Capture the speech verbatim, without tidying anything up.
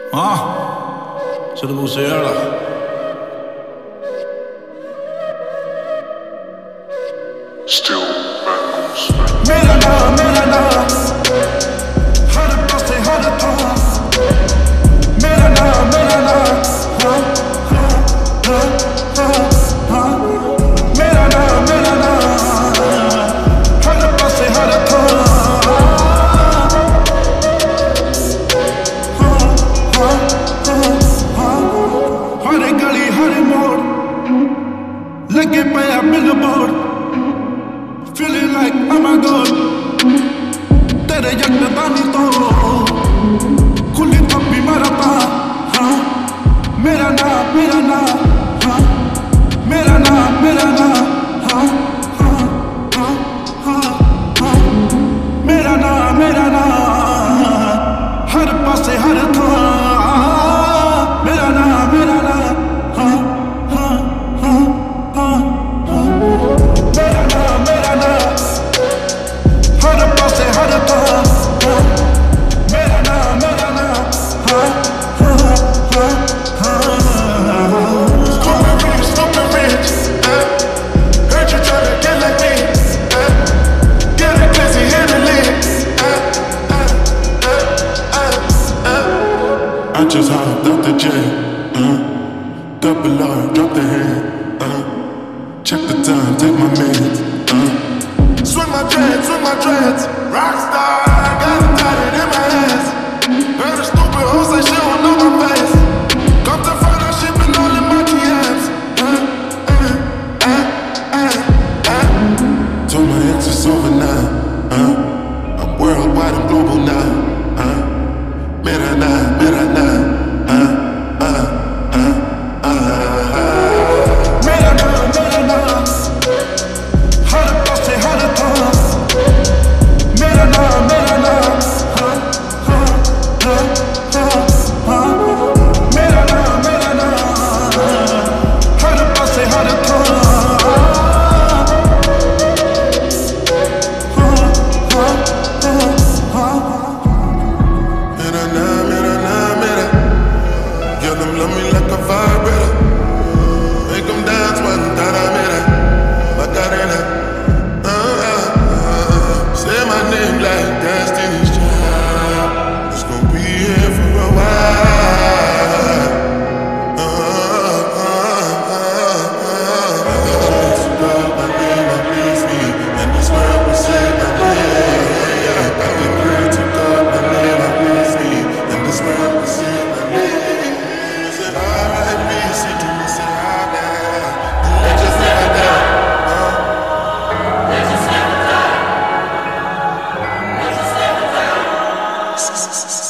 Ah, c'est le Moussea là. Still bangles. Mélana, Mélana, hard to pass, hard to pass. Mélana, Mélana, ha, ha, ha, ha, ha. Mélana, Mélana, hard to pass, hard to pass. हरे गली हरे मोड़ लगे पाया billboard feeling like oh my god तेरे यकदानी तो खुली थप्पी मारता हाँ मेरा नाम मेरा नाम हाँ मेरा नाम मेरा नाम हाँ हाँ हाँ हाँ हाँ मेरा नाम मेरा नाम हर पासे हर था मेरा नाम मेरा नाम हाँ हाँ हाँ हाँ हाँ मेरा नाम मेरा नाम हर पासे हर था मेरा नाम मेरा नाम हाँ हाँ हाँ हाँ Stupid rich, stupid rich. Uh, heard you tryna get like me. Uh, get it busy, hit it lit. Uh, uh, uh, uh, uh. I just hopped out the jet. Uh, double R, drop the hand. Uh, check the time, take my meds. Uh, swing my dreads, swing my dreads. Rockstar, got it tatted in my hands. Heard a stupid hoe say she don't know my face. Come to find out she been all in my D Ms. Uh, uh, uh, uh, uh. Told my ex it's over now. Uh, I'm worldwide, I'm global now. Uh, Mirana, Mirana. Uh, uh, uh, uh, uh. मेरा नाम मेरा नाम हर पासे हर था मेरा नाम मेरा नाम हाँ हाँ हाँ हाँ हाँ मेरा नाम मेरा नाम हर पासे हर था हाँ हाँ हाँ हाँ Mirana, Mirana, Mira. Girl, them love me like a vibrator. Make them dance when Dada Mira. Macarena. Uh, uh, uh. Say my name like Destiny's Child. It's gonna be here for a while. Uh, uh, uh, uh. She called my name, I please me. And this world will say my name. I can pray to God, my name, I please me. And this world will say my name. Say R I P, see to me, say hi now. The legends never die. Uh. Legends never die. Legends never die.